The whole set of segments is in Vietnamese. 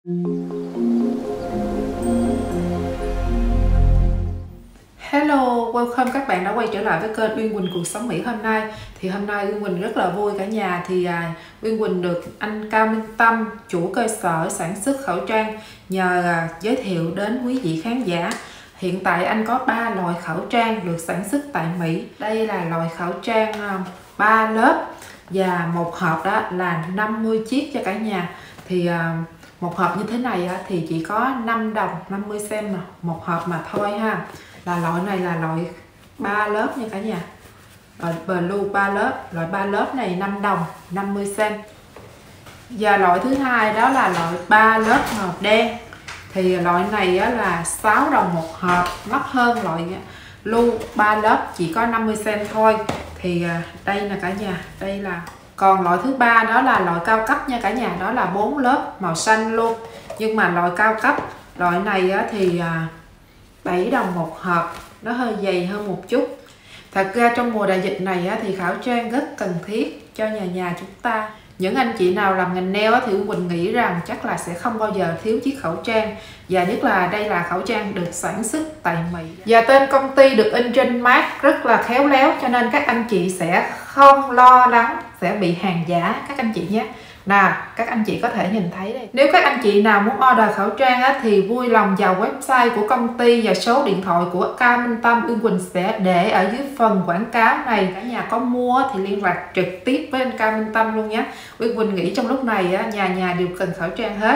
Hello, welcome các bạn đã quay trở lại với kênh Uyên Quỳnh Cuộc Sống Mỹ hôm nay. Thì hôm nay Uyên Quỳnh rất là vui cả nhà. Thì Uyên Quỳnh được anh Cao Minh Tâm, chủ cơ sở sản xuất khẩu trang, nhờ giới thiệu đến quý vị khán giả. Hiện tại anh có 3 loại khẩu trang được sản xuất tại Mỹ. Đây là loại khẩu trang 3 lớp và một hộp đó là 50 chiếc cho cả nhà. Thì một hộp như thế này thì chỉ có 5 đồng 50 cent một hộp mà thôi ha. Là loại này là loại 3 lớp nha cả nhà. Loại blue 3 lớp, loại 3 lớp này 5 đồng 50 cent. Và loại thứ hai đó là loại 3 lớp màu đen. Thì loại này là 6 đồng một hộp, mắc hơn loại blue 3 lớp chỉ có 50 cent thôi. Thì đây nè cả nhà, đây là. Còn loại thứ ba đó là loại cao cấp nha cả nhà, đó là 4 lớp màu xanh luôn. Nhưng mà loại cao cấp, loại này thì 7 đồng một hộp, nó hơi dày hơn một chút. Thật ra trong mùa đại dịch này thì khẩu trang rất cần thiết cho nhà chúng ta. Những anh chị nào làm ngành nail thì Quỳnh nghĩ rằng chắc là sẽ không bao giờ thiếu chiếc khẩu trang. Và nhất là đây là khẩu trang được sản xuất tại Mỹ. Và tên công ty được in trên mác rất là khéo léo, cho nên các anh chị sẽ không lo lắng sẽ bị hàng giả các anh chị nhé. Nào, các anh chị có thể nhìn thấy đây. Nếu các anh chị nào muốn order khẩu trang thì vui lòng vào website của công ty và số điện thoại của Cao Minh Tâm. Uyên Quỳnh sẽ để ở dưới phần quảng cáo này. Cả nhà có mua thì liên lạc trực tiếp với anh Cao Minh Tâm luôn nhé. Uyên Quỳnh nghĩ trong lúc này nhà đều cần khẩu trang hết.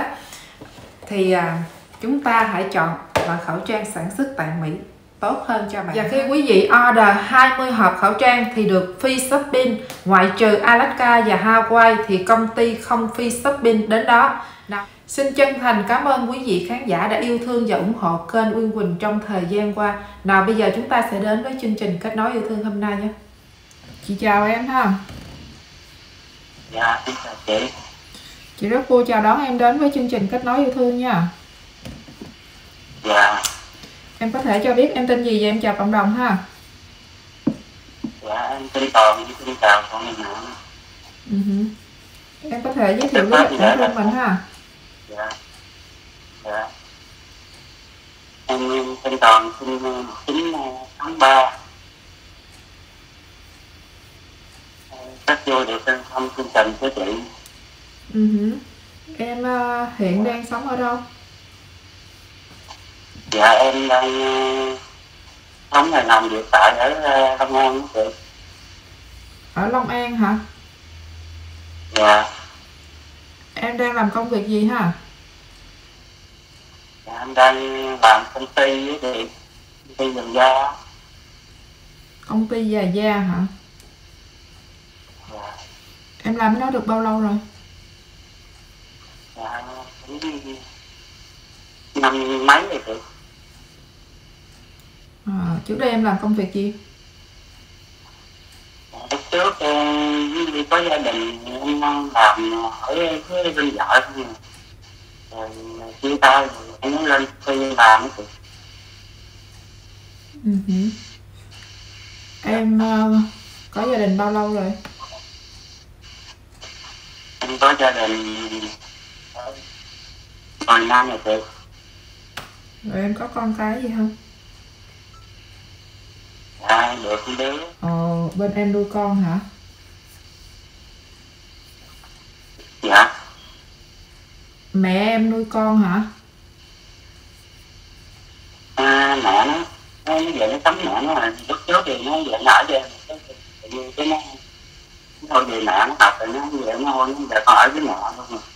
Thì chúng ta hãy chọn loại khẩu trang sản xuất tại Mỹ, tốt hơn cho bạn. Và khi quý vị order 20 hộp khẩu trang thì được free shipping, ngoại trừ Alaska và Hawaii thì công ty không free shipping đến đó. Nào, xin chân thành cảm ơn quý vị khán giả đã yêu thương và ủng hộ kênh Uyên Quỳnh trong thời gian qua. Nào bây giờ chúng ta sẽ đến với chương trình Kết Nối Yêu Thương hôm nay nhé. Chị chào em ha. Dạ, chào chị. Chị rất vui chào đón em đến với chương trình Kết Nối Yêu Thương nha. Dạ. Em có thể cho biết em tên gì và em chào cộng đồng ha. Dạ, em tên Toàn, xin chào con em nữa. Em có thể giới thiệu với bản thân mình ha. Dạ. Dạ. Em tên Toàn, sinh 9 tháng 3. Rất vui được thông chương trình của chị. Em hiện đang sống ở đâu? Dạ, em đang sống và làm việc tại ở Long An đó chị. Ở Long An hả? Dạ. Em đang làm công việc gì hả? Dạ, em đang làm công ty với chị, công ty giày da. Công ty giày da hả? Dạ. Em làm cái đó được bao lâu rồi? Dạ, cũng năm mấy rồi chị. Trước đây em làm công việc gì? Lúc trước em có gia đình em làm ở với bên vợ không, rồi chia tay rồi em mới lên thuê làm đó chị. Em có gia đình bao lâu rồi? Em có gia đình 10 năm rồi chị. Rồi em có con cái gì không? Dạ, được con đứa. Bên em nuôi con hả? Dạ. Mẹ em nuôi con hả? Mẹ nó về nó tắm mẹ nó là lúc trước thì nó về nó ở về cái nó thôi về mẹ nó học rồi nó về nó thôi, giờ con ở với mẹ luôn rồi.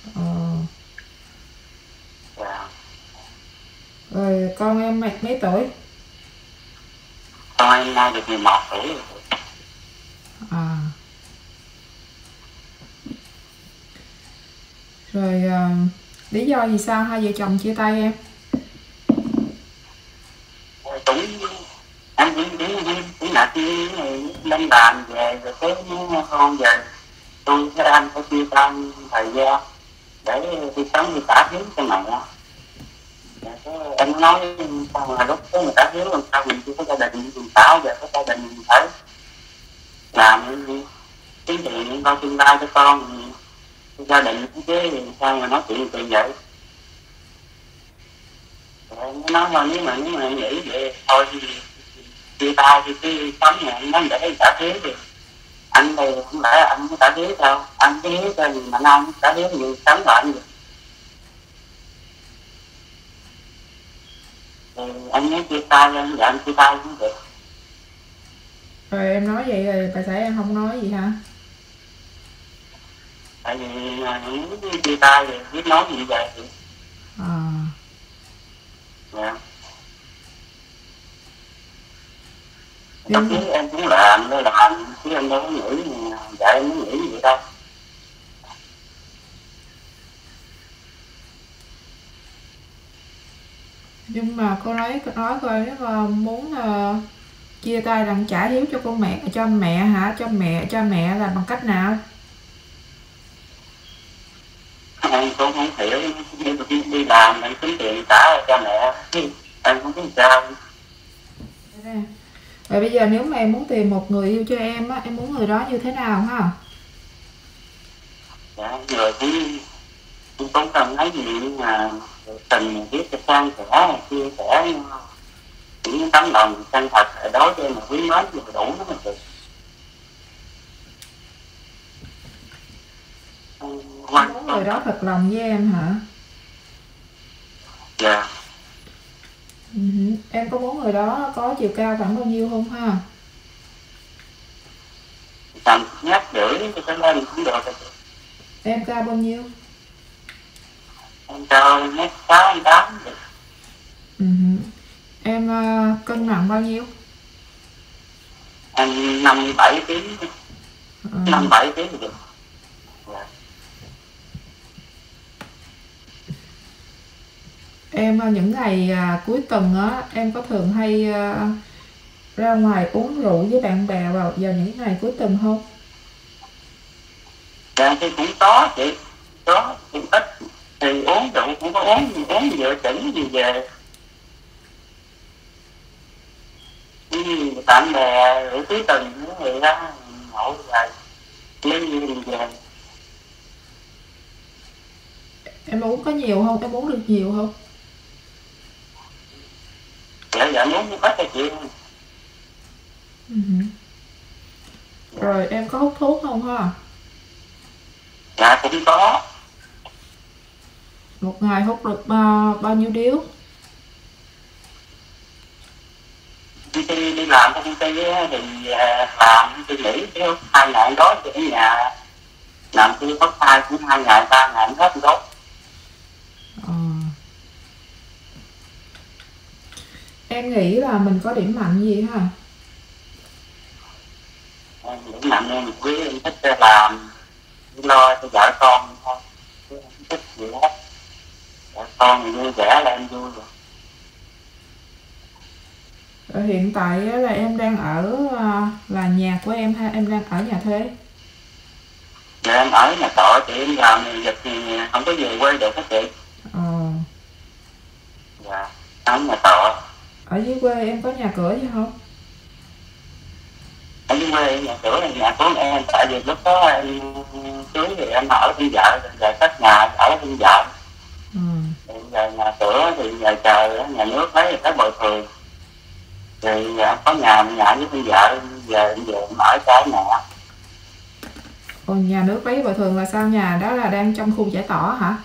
Dạ. Rồi con em mấy tuổi? Con em nay được 11 tuổi rồi. Rồi lý do vì sao hai vợ chồng chia tay em? Cũng anh cũng nạt đánh đàn về rồi cái con về tôi với anh phải chia tay thời gian để đi sống đi trả hiếu cho mẹ. Em nói sao mà lúc đó người ta hiếu làm sao mình chưa có gia đình mình tạo giờ có gia đình mình phải làm kiếm tiền lo tương lai cho con gia đình chứ sao mà nói chuyện vậy. nói thôi, nếu mà em nghĩ vậy thôi thì chia tay thì cái sống này nó để trả thiếu thì anh đây không phải là anh có trả thiếu đâu, anh cái hiếu cho mình mà anh trả thiếu gì sống lại anh gì thì anh nhớ chia tay anh, dạ anh chia tay cũng được. Rồi em nói vậy rồi bà xã em không nói gì hả? Tại vì nếu chia tay thì biết nói gì vậy thì À. dạ. Tất Nhưng nhiên em cũng làm đó, làm chứ em đâu có nghĩ dạ em mới nghĩ vậy đâu. mà cô nói coi, nếu mà muốn chia tay rằng trả hiếu cho cho mẹ hả, cho mẹ là bằng cách nào? Em cũng không hiểu, đi làm em kiếm tiền trả cho mẹ em không biết sao. Rồi bây giờ nếu mà em muốn tìm một người yêu cho em á, em muốn người đó như thế nào ha? Dạ người cũng không cần nói gì nhưng mà tình biết cho sang sẻ chia sẻ những tấm lòng chân thật đối với em mà quý mến thì đủ nó mà được. Em muốn người đó thật lòng với em hả? Dạ. Em có muốn người đó có chiều cao khoảng bao nhiêu không ha? Tầm nhắc rưỡi cho cái lên cũng được. Em cao bao nhiêu? Em cao mét 68 được. Em cân nặng bao nhiêu? Em 57 kg. 57 kg thì được. Dạ. Em những ngày cuối tuần á, em có thường hay ra ngoài uống rượu với bạn bè vào những ngày cuối tuần không? Dạ thì cũng có chị, có cũng ít thì uống rượu cũng có uống vừa chỉnh gì về. Bạn bè rượu cuối tuần những người đó ngồi về lấy gì về. Em uống có nhiều không? Em uống được nhiều không? Dạ uống cũng ít cho chị. Rồi em có hút thuốc không ha? Dạ cũng có. Một ngày hút được bao nhiêu điếu? Công ty đi làm cho công ty thì làm tôi nghỉ chứ 2 ngày đó thì ở nhà làm tôi có thai cũng 2 ngày 3 ngày hết đó. Em nghĩ là mình có điểm mạnh gì ha? Điểm mạnh em quý em thích làm lo cho vợ con thôi, chứ em không thích gì hết. Vợ con thì vui vẻ là em vui rồi. Rồi hiện tại là em đang ở là nhà của em ha, em đang ở nhà thuê? Dạ em ở nhà trọ chị, em làm dịch thì không có về quê được hết chị. Dạ ở nhà trọ. Ở dưới quê em có nhà cửa gì không? Ở dưới quê nhà cửa là nhà của em, tại vì lúc đó em cưới thì em ở bên vợ, rồi cách nhà ở bên vợ. Bây giờ nhà cửa thì giờ chờ nhà nước lấy cái bồi thường thì có nhà với bên vợ, giờ em về em ở cái nhà. Còn nhà nước lấy bồi thường là sao? Nhà đó là đang trong khu giải tỏa hả?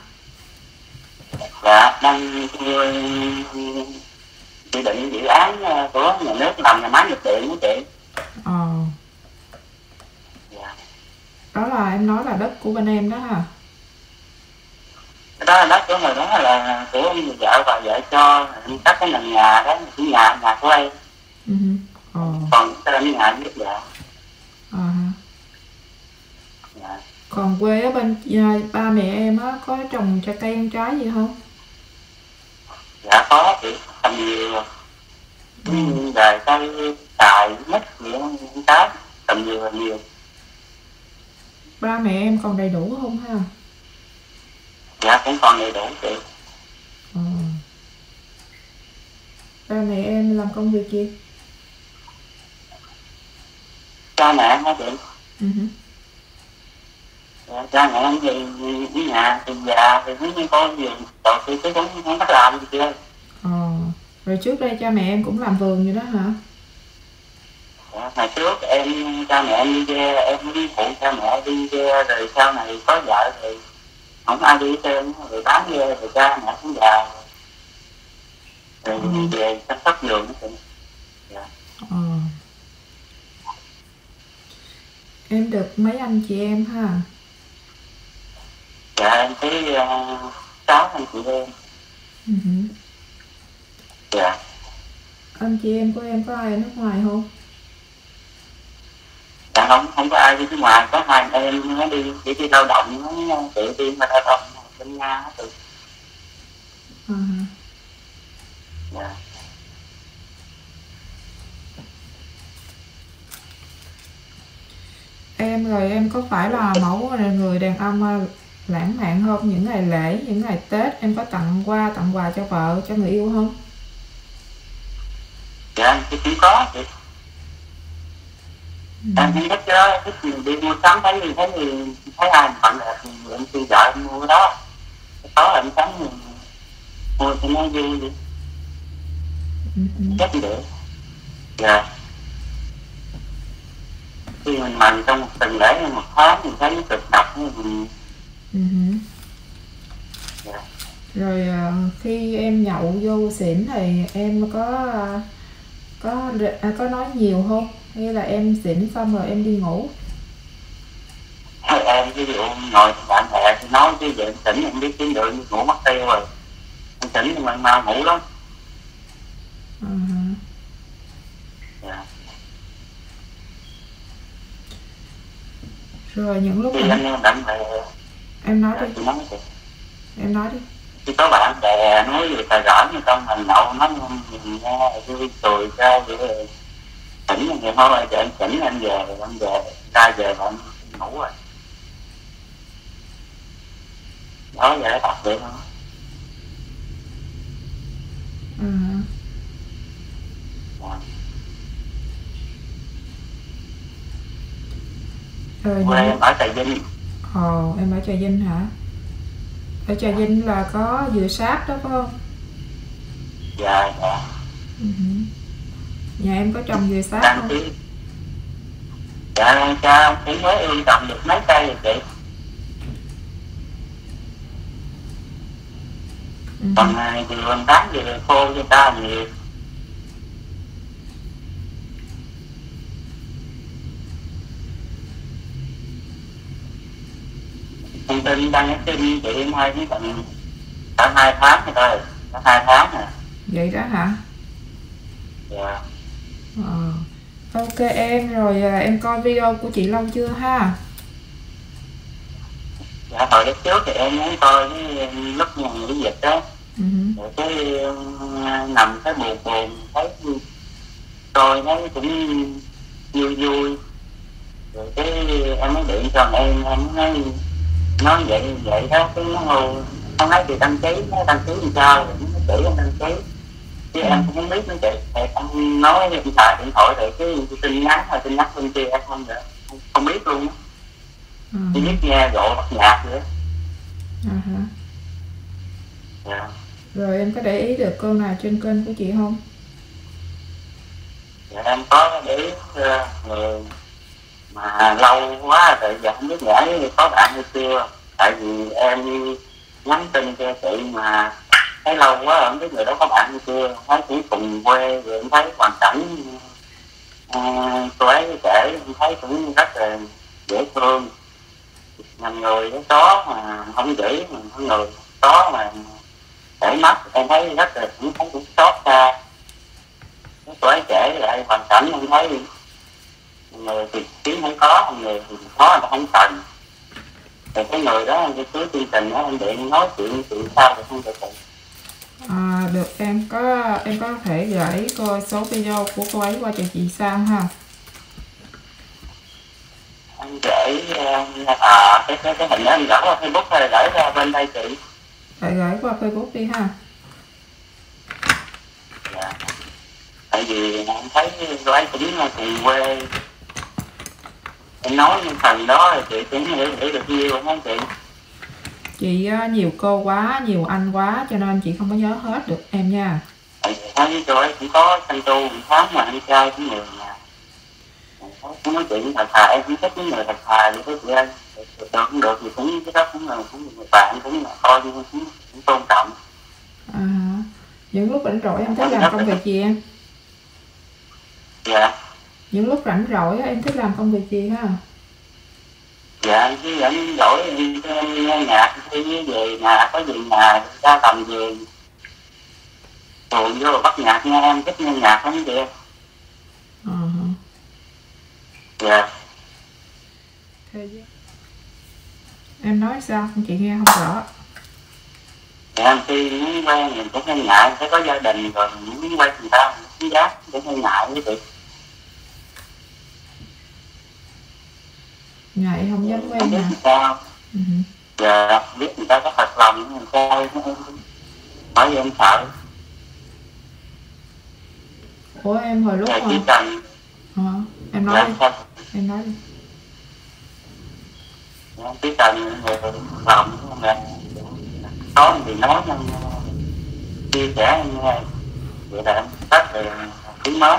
Dạ đang dự định dự án của nhà nước làm nhà máy nhiệt điện đó chị. Dạ. Đó là em nói là đất của bên em đó hả? Cái đó là đất của người đó là của người vợ và vợ cho em cắt cái nền nhà đó, cái nhà của em. Còn cái nhà biết vợ. Dạ. Còn quê ở bên ba mẹ em á có trồng cho cây ăn trái gì không? Dạ có chị, trồng nhiều. Rồi cây xài mít gì trái, trồng nhiều. Ba mẹ em còn đầy đủ không ha? Dạ cũng còn đầy đủ chị. Ba mẹ em làm công việc gì? Cha mẹ em hả chị? Dạ, cha mẹ em về ở nhà thì già thì nếu như có gì đầu tư chứ cũng không biết làm gì chưa. Rồi trước đây cha mẹ em cũng làm vườn vậy đó hả? Hồi trước em cha mẹ em đi ghe, em đi phụ cha mẹ đi ghe, rồi sau này có vợ thì không ai đi hết trơn, rồi bán ghe rồi cha mẹ cũng già rồi về chăm sóc vườn đó. Dạ. Em được mấy anh chị em ha? Dạ em thấy 6 anh chị em. Dạ. Anh chị em của em có ai ở nước ngoài không? Dạ không có ai đi nước ngoài, có 2 em nó đi chỉ đi lao động, nó tự đi mà lao động bên Nga hết rồi. Dạ. Em rồi em có phải là mẫu người đàn ông lãng mạn không? Những ngày lễ, những ngày Tết em có tặng quà cho vợ, cho người yêu không? Dạ thì cũng có chị. Em không thích đó, thích đi mua sắm thấy ai tặng đẹp thì em kêu vợ em mua cái đó. Có em sắm thì mua cho nó vui đi. Chắc được. Dạ. Khi mình mần trong một tuần lễ một tháng mình thấy nó cực độc mình. Dạ. Rồi khi em nhậu vô xỉn thì em có nói nhiều không? Hay là em xỉn xong rồi em đi ngủ? Em ví dụ ngồi bạn bè thì nói chứ vậy tỉnh em biết tiếng đường ngủ mất tiêu rồi. Em tỉnh thì mình mau ngủ lắm. Dạ. Rồi những lúc thì anh bạn bè em nói đi. Em nói đi. Khi có bạn bè nói về tài giỏi như con mình nhậu nó nhìn nghe vui cười ra vậy rồi tỉnh là ngày hôm nay anh tỉnh anh về ra về bạn ngủ rồi đó vậy tập được không? Rồi quê em ở Trà Vinh. Em ở Trà Vinh hả? Ở Trà Vinh là có dừa sáp đó phải không? Dạ. Nhà em có trồng dừa sáp không? Dạ cha cũng mới ươm trồng được mấy cây rồi chị. Còn dừa bán dừa khô cho ta nhiều. Thông tin đăng ở trên chị em hay với tận cả 2 tháng rồi thôi, cả 2 tháng nè. Vậy đó hả? Dạ. Ok em, rồi em coi video của chị lâu chưa ha? Dạ hồi lúc trước thì em muốn coi cái lúc nghỉ dịch đó. Rồi cái nằm cái buồn thấy coi thấy cũng vui vui. Rồi cái em mới điện cho em nói vậy đó, cái nó nói thì đăng ký làm sao rồi nó chỉ em đăng ký chứ em cũng không biết nữa chị. Thì em nói em xài điện thoại rồi cái tin nhắn bên kia em không biết luôn á. Chỉ biết nghe rộ bật nhạc nữa. Dạ. Rồi em có để ý được câu nào trên kênh của chị không? Dạ em có để ý người mà lâu quá rồi giờ không biết nhảy có bạn hay chưa, tại vì em nhắn tin cho chị mà thấy lâu quá không biết người đó có bạn hay chưa, thấy chỉ cùng quê rồi em thấy hoàn cảnh cô ấy kể em thấy cũng rất là dễ thương. Làm người với chó mà không dữ, mà con người chó mà để mắt em thấy rất là cũng xót xa. Cô ấy kể lại hoàn cảnh em thấy người thì tiếng không có, người thì có mà không cần. Rồi cái người đó cái cuối chương trình đó anh điện nói chuyện sao được không được chị? Được em có thể gửi coi số video của cô ấy qua cho chị sao ha? Anh gửi cái hình đó anh gửi qua Facebook hay là gửi ra bên đây chị? Phải gửi qua Facebook đi ha. Dạ. Tại vì em thấy cô ấy cũng cùng quê. Em nói những phần đó thì chị cũng hiểu được nhiều không chị? Chị nhiều cô quá, nhiều anh quá cho nên chị không có nhớ hết được em nha. Ở với chỗ ấy cũng có sanh tu một tháng mà anh trai cũng nhiều nhà. Cũng nói chuyện thật thà, em cũng thích những người thật thà vậy đó chị ơi. Được cũng được thì cũng cái đó cũng là người bạn, cũng là coi như cũng tôn trọng. À, những lúc rảnh rỗi em thích làm công việc gì em? Dạ. Những lúc rảnh rỗi em thích làm công việc gì ha? Dạ, chứ rảnh rỗi đi nghe nhạc, đi về nhà, có gì nhà ra tầm về buồn vô bắt nhạc nghe, em thích nghe nhạc lắm chị. Dạ. Em nói sao? Chị nghe không rõ. Dạ, khi muốn quen mình cũng hơi ngại, phải có gia đình rồi mình muốn quen người ta, mình cũng giác, cũng hơi ngại với chị. Ngại không dám quen hả? hả? Sao? Dạ, biết người ta có thật lòng người ta hỏi em sợ. Ủa em hồi lúc Dạ, mà chỉ cần em nói đi. Em nói đi. Dạ, chỉ cần người lòng là có thì nói nhưng chia sẻ nghe vậy là em rất là quý mến,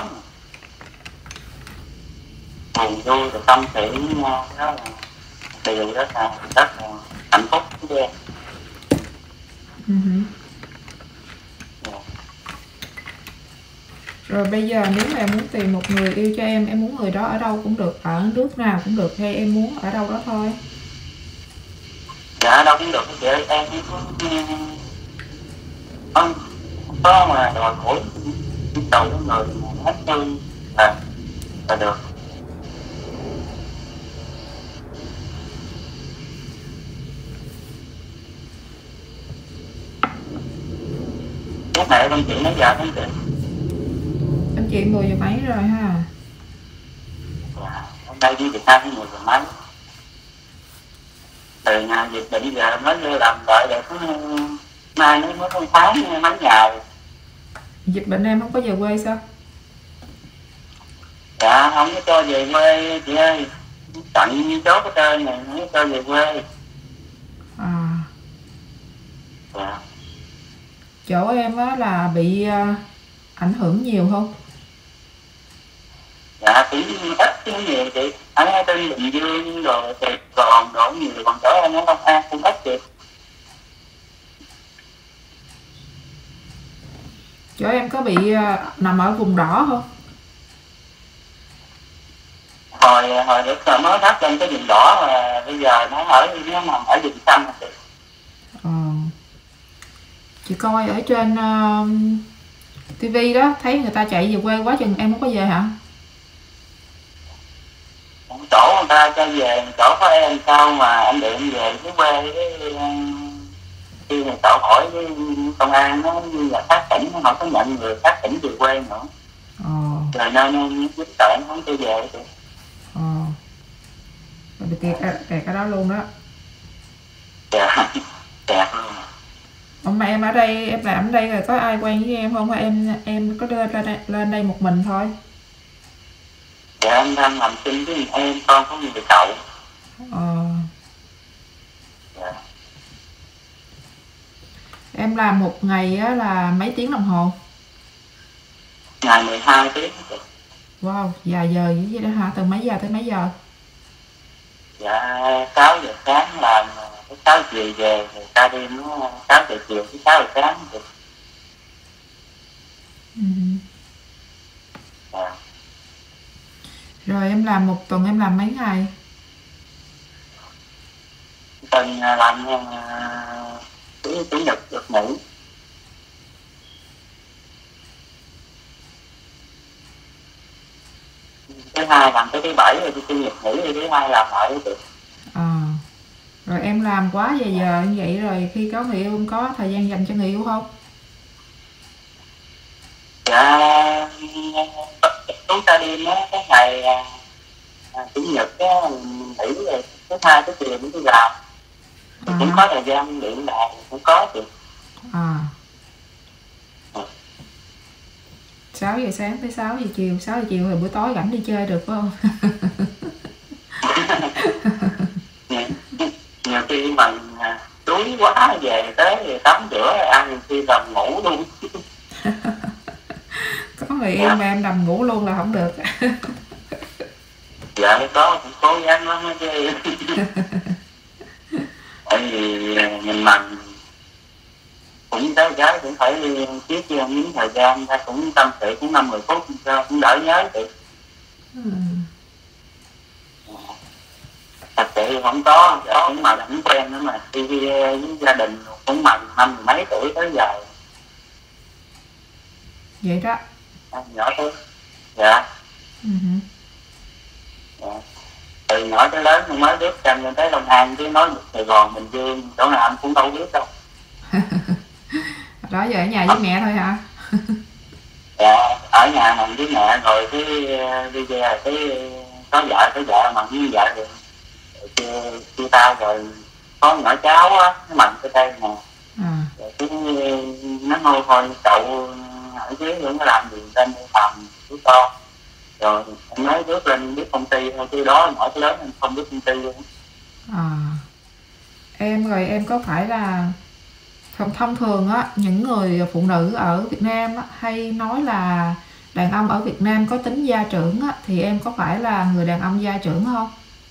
buồn vui rồi tâm sự với nhau, đó là điều rất là hạnh phúc với em. Rồi bây giờ nếu mà em muốn tìm một người yêu cho em muốn người đó ở đâu cũng được, ở nước nào cũng được, hay em muốn ở đâu đó thôi? Dạ đâu cũng được chị ơi, em không có mà đòi hỏi cầu với người hết thương là được. Lúc nãy con chị nói giờ con chị. Anh chị 10 giờ mấy rồi ha? Dạ, hôm nay đi Việt Nam 10 giờ mấy. Từ nhà dịch bệnh giờ mới vô làm đợi được mai mới có tháng mấy ngày. Dịch bệnh em không có về quê sao? Dạ không có cho về quê chị ơi, tận chốt cái trên này mới cho về quê. Dạ. Chỗ em á là bị ảnh hưởng nhiều không? Dạ cũng ít chứ nhiều chị, ở trên Bình Dương rồi Sài Gòn đổ nhiều, còn chỗ em ở Long An cũng ít chị. Chỗ em có bị nằm ở vùng đỏ không? Hồi lúc mới thắt lên cái vùng đỏ mà bây giờ nó nằm ở vùng xanh chị. Chị coi ở trên TV đó, thấy người ta chạy về quê quá chừng, em không có về hả? Chỗ người ta cho về, chỗ có em sao mà anh điện về với quê khi người cậu hỏi với công an nó như là khác tỉnh, nó không có nhận người khác tỉnh về quê nữa. Rồi nên giúp tụi em không cho về chị. Rồi bị kẹt cái đó luôn đó. Dạ, kẹt luôn. Mà em ở đây, em làm ở đây rồi có ai quen với em không? Hay em có lên đây một mình thôi? Dạ em đang làm chung với em, con có người cậu. Dạ. Em làm một ngày á là mấy tiếng đồng hồ? Ngày 12 tiếng. Wow, dài giờ dữ vậy đó hả? Từ mấy giờ tới mấy giờ? Dạ 6 giờ sáng làm, 6 giờ về, rồi ca đêm nó 6 giờ chiều tới 6 giờ sáng. Dạ. Rồi em làm một tuần em làm mấy ngày? Tuần làm chủ nhật được nghỉ. Thứ hai làm tới thứ bảy, rồi chủ nhật nghỉ, rồi thứ hai làm lại được. Rồi em làm quá giờ như vậy rồi khi có người yêu em có thời gian dành cho người yêu không? Dạ chúng ta đi mấy cái ngày chủ nhật á nghỉ, rồi thứ hai tới chiều mới đi làm. Cũng có thời gian điện đài cũng có chị. 6 giờ sáng tới 6 giờ chiều, 6 giờ chiều thì buổi tối rảnh đi chơi được phải không? Nhiều khi mình đuối quá về tới thì tắm rửa ăn, khi làm ngủ luôn. nhưng mà em nằm ngủ luôn là không được. Dạ lúc đó cũng cố gắng lắm á chứ. Tại vì mình mần cũng tới gái cũng phải chiếc cho miếng thời gian ta cũng tâm sự cũng 5-10 phút cũng đỡ nhớ được. Thật sự không có cũng mà không quen nữa mà đi với gia đình cũng mần 50 mấy tuổi tới giờ. Vậy đó. Nhỏ thôi. Dạ. Dạ. Từ nhỏ tới lớn mới biết chân lên tới Long An chứ nói Sài Gòn Bình Dương chỗ nào anh cũng đâu biết đâu. Đó giờ ở nhà với mẹ thôi hả? Dạ, ở nhà mình với mẹ rồi cái đi về cái có vợ mà với vợ thì chia tay rồi có nhỏ cháu á nó mặn cái đây nè. Rồi cái nó ngồi thôi cậu ở dưới nó làm gì trên phòng của con rồi em mới bước lên biết công ty thôi chứ đó nhỏ tới lớn em không biết công ty luôn. Em rồi em có phải là thông thường á những người phụ nữ ở Việt Nam á, hay nói là đàn ông ở Việt Nam có tính gia trưởng á, thì em có phải là người đàn ông gia trưởng không?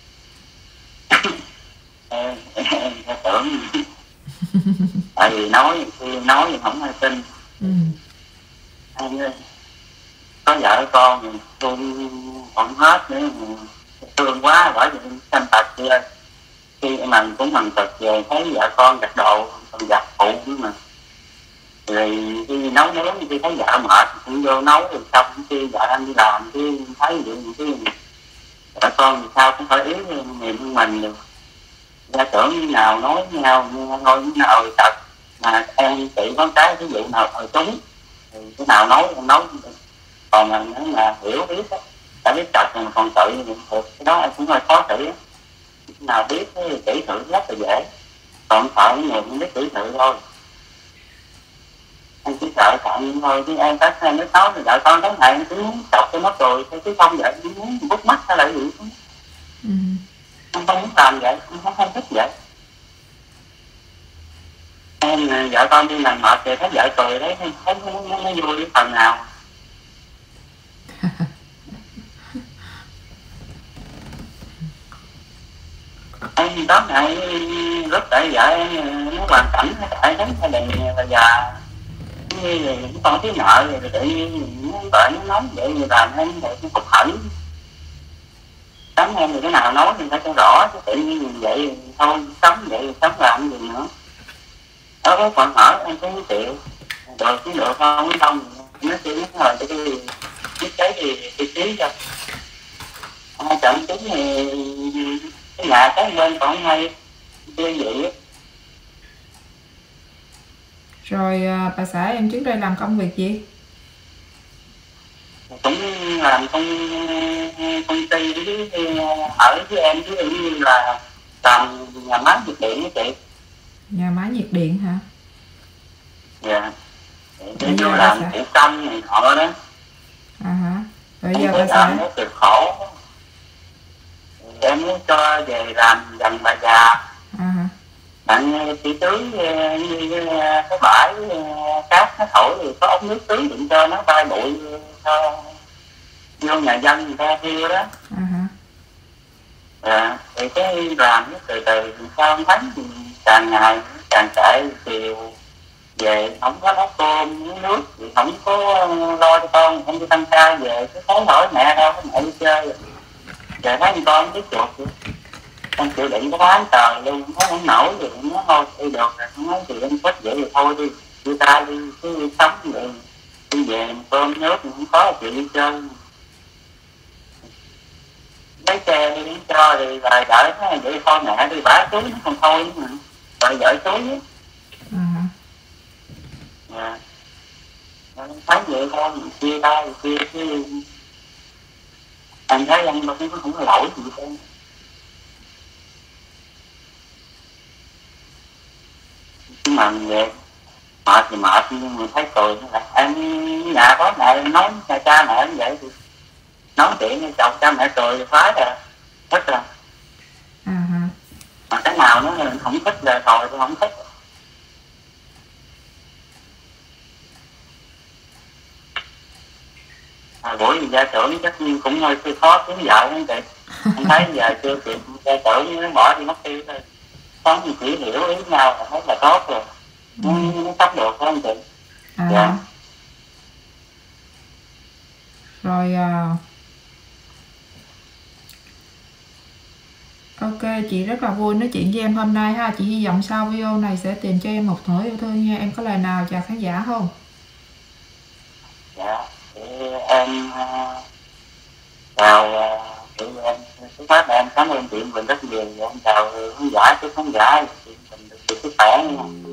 Em tưởng tại vì nói thì không ai tin. Anh ơi, có vợ con thì tôi còn hết nữa thương quá bởi vì sanh tật chị ơi. Khi mình cũng bằng tật về thấy vợ con giặt đồ còn giặt phụ nữa mà rồi khi nấu nướng khi thấy vợ mệt cũng vô nấu rồi xong khi vợ anh đi làm cái thấy vậy cái vợ con thì sao cũng phải yếu niềm của mình rồi gia trưởng nào nói nhau thôi nào tật mà em chỉ có cái ví dụ nào hồi trúng thì cái nào nói không nói còn mà nếu mà hiểu biết á đã biết tật mà còn tự cái đó em cũng hơi khó xử á. Nào biết cái kỹ thuật rất là dễ còn sợ những người không biết kỹ thuật thôi anh chỉ sợ thôi chứ em cách hai nước nói thì vợ con cái này em cứ muốn chọc cái mất rồi chứ không vậy chỉ muốn bút mắt hay là gì không muốn làm vậy không thích vậy em vợ con đi làm mệt thì thấy vợ cười đấy thấy nó vui cái phần nào. Em đó này lúc tại vợ em nó hoàn cảnh nó tại thấy gia đình là già như con thiếu nợ rồi tự nhiên vợ nó nói vậy như làm em vậy cũng phục hẳn sống em thì cái nào nói thì phải cho rõ chứ tự nhiên vậy thôi sống vậy sống làm gì nữa đó cái còn hỏi em cũng chịu được chứ được không nó chỉ nói rồi cái thì ký cho trận chính thì cái nhà cái bên còn hay như vậy. Rồi bà xã em trước đây làm công việc gì? Cũng làm công ty với ở với em với như là làm nhà máy nhiệt điện đó chị. Nhà máy nhiệt điện hả? Dạ. Để vô làm thủ công này nọ đó. Hả? Rồi giờ bà xã nó cực khổ. Em muốn cho về làm gần bà già. Bạn chỉ tưới như cái bãi cát nó thổi thì có ống nước tưới đựng cho nó bay bụi vô nhà dân người ta thiêu đó. Thì cái làm nó từ từ sau tháng thì càng ngày càng trễ chiều về không có nấu cơm nấu nước thì không có lo cho con không đi tăng ca về cứ thấy hỏi mẹ đâu có mẹ đi chơi về thấy con biết chuột vậy con chịu đựng cái tháng trời luôn thấy không nổi gì nó thôi đi được rồi nói thì em thích vậy thì thôi đi đưa tay đi cứ sống rồi đi về cơm nước thì không có chuyện đi chơi lấy xe đi đến cho thì rồi đợi nó vậy thôi mẹ đi bả túi nó không thôi mà rồi vợ túi á thấy vậy thôi chia tay chia chứ anh thấy anh cũng không có lỗi gì hết mà về mệt thì mệt nhưng mà thấy cười em nhà có mẹ nói cha mẹ như vậy thì nói chuyện như chồng cha mẹ cười thì phái rồi thích rồi mà cái nào nó không thích là thôi tôi không thích buổi gia trưởng chắc cũng hơi khó kiếm vợ lắm chị. Anh thấy giờ chưa kịp gia trưởng nó bỏ đi mất tiêu thôi, sống chỉ hiểu ý nhau là thấy là tốt rồi. Nó sắp được phải không chị? Dạ. Rồi ok, chị rất là vui nói chuyện với em hôm nay ha. Chị hy vọng sau video này sẽ tìm cho em một nửa yêu thương nha. Em có lời nào chào khán giả không? Dạ, thì em chào em trước hết là em cảm ơn chị Quỳnh rất nhiều. Em chào khán giả, chúc khán giả chị Quỳnh được sức khỏe nha.